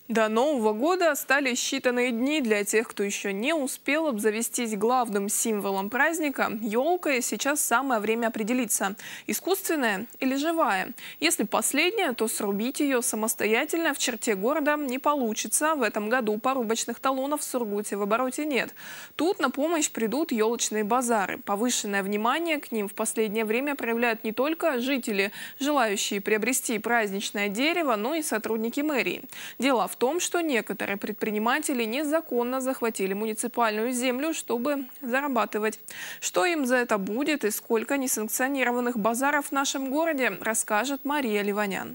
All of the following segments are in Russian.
До Нового года остались считанные дни. Для тех, кто еще не успел обзавестись главным символом праздника – елкой, сейчас самое время определиться – искусственная или живая. Если последняя, то срубить ее самостоятельно в черте города не получится. В этом году порубочных талонов в Сургуте в обороте нет. Тут на помощь придут елочные базары. Повышенное внимание к ним в последнее время проявляют не только жители, желающие приобрести праздничное дерево, но и сотрудники мэрии. Дело в том, что некоторые предприниматели незаконно захватили муниципальную землю, чтобы зарабатывать. Что им за это будет и сколько несанкционированных базаров в нашем городе, расскажет Мария Ливанян.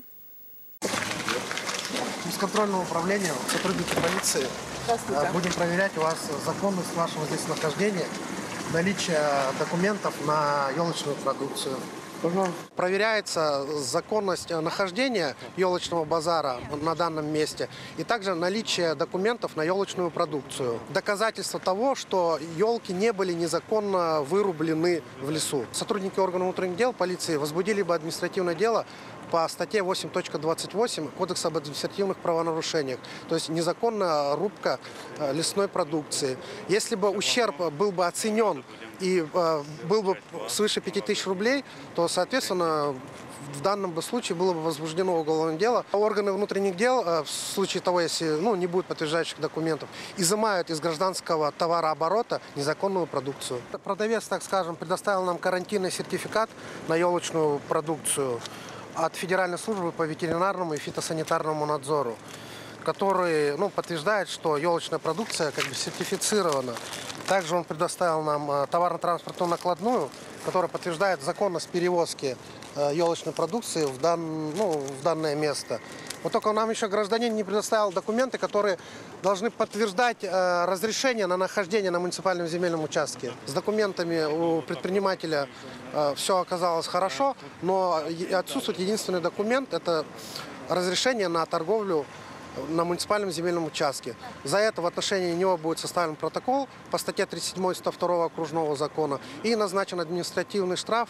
Бесконтрольного управления, сотрудники полиции. Будем проверять у вас законность вашего здесь нахождения, наличие документов на елочную продукцию. Проверяется законность нахождения елочного базара на данном месте и также наличие документов на елочную продукцию. Доказательство того, что елки не были незаконно вырублены в лесу. Сотрудники органов внутренних дел полиции возбудили бы административное дело по статье 8.28 Кодекса об административных правонарушениях, то есть незаконная рубка лесной продукции. Если бы ущерб был бы оценен и был бы свыше 5000 рублей, то, соответственно, в данном бы случае было бы возбуждено уголовное дело. Органы внутренних дел, в случае того, если не будет подтверждающих документов, изымают из гражданского товарооборота незаконную продукцию. Продавец, так скажем, предоставил нам карантинный сертификат на елочную продукцию от Федеральной службы по ветеринарному и фитосанитарному надзору, который подтверждает, что елочная продукция сертифицирована. Также он предоставил нам товарно-транспортную накладную, которая подтверждает законность перевозки елочной продукции в данное место. Вот только нам еще гражданин не предоставил документы, которые должны подтверждать разрешение на нахождение на муниципальном земельном участке. С документами у предпринимателя все оказалось хорошо, но отсутствует единственный документ – это разрешение на торговлю на муниципальном земельном участке. За это в отношении него будет составлен протокол по статье 37 102 окружного закона и назначен административный штраф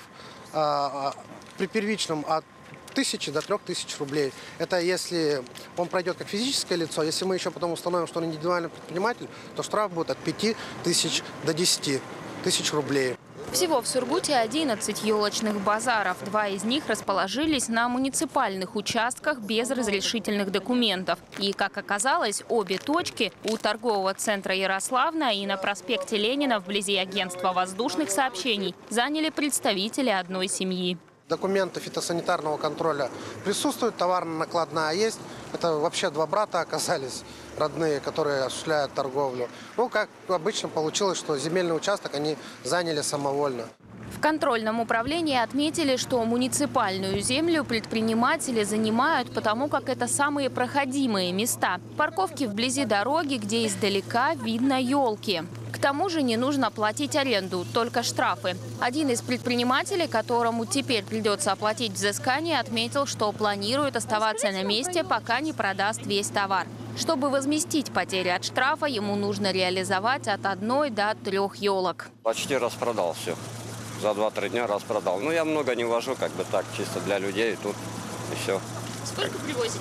при первичном от 1000 до 3000 рублей. Это если он пройдет как физическое лицо. Если мы еще потом установим, что он индивидуальный предприниматель, то штраф будет от 5000 до 10 тысяч рублей. Всего в Сургуте 11 елочных базаров. 2 из них расположились на муниципальных участках без разрешительных документов. И, как оказалось, обе точки у торгового центра Ярославна и на проспекте Ленина вблизи агентства воздушных сообщений заняли представители одной семьи. Документы фитосанитарного контроля присутствуют, товарно-накладная есть. Это вообще 2 брата оказались родные, которые осуществляют торговлю. Как обычно получилось, что земельный участок они заняли самовольно. В контрольном управлении отметили, что муниципальную землю предприниматели занимают, потому как это самые проходимые места. Парковки вблизи дороги, где издалека видно елки. К тому же не нужно платить аренду, только штрафы. Один из предпринимателей, которому теперь придется оплатить взыскание, отметил, что планирует оставаться на месте, пока не продаст весь товар. Чтобы возместить потери от штрафа, ему нужно реализовать от 1 до 3 елок. Почти распродал все. За 2-3 дня распродал. Я много не вожу, так, чисто для людей, тут и все. Сколько привозите?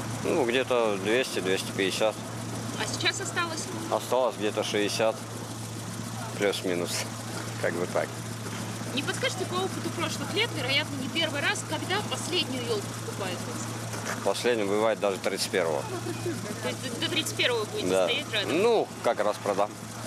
Где-то 200-250. А сейчас осталось? Осталось где-то 60, плюс-минус, так. Не подскажете по опыту прошлых лет, вероятно, не первый раз, когда последнюю елку покупают? Последний бывает даже 31-го. То есть до 31-го будете стоять рядом? Как раз продам.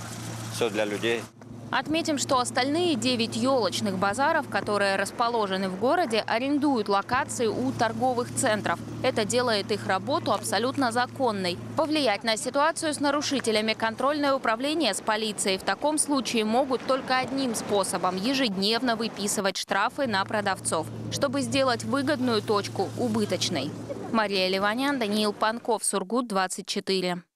Все для людей. Отметим, что остальные 9 елочных базаров, которые расположены в городе, арендуют локации у торговых центров. Это делает их работу абсолютно законной. Повлиять на ситуацию с нарушителями контрольное управление с полицией в таком случае могут только одним способом – ежедневно выписывать штрафы на продавцов, чтобы сделать выгодную точку убыточной. Мария Ливанян, Даниил Панков, Сургут, 24.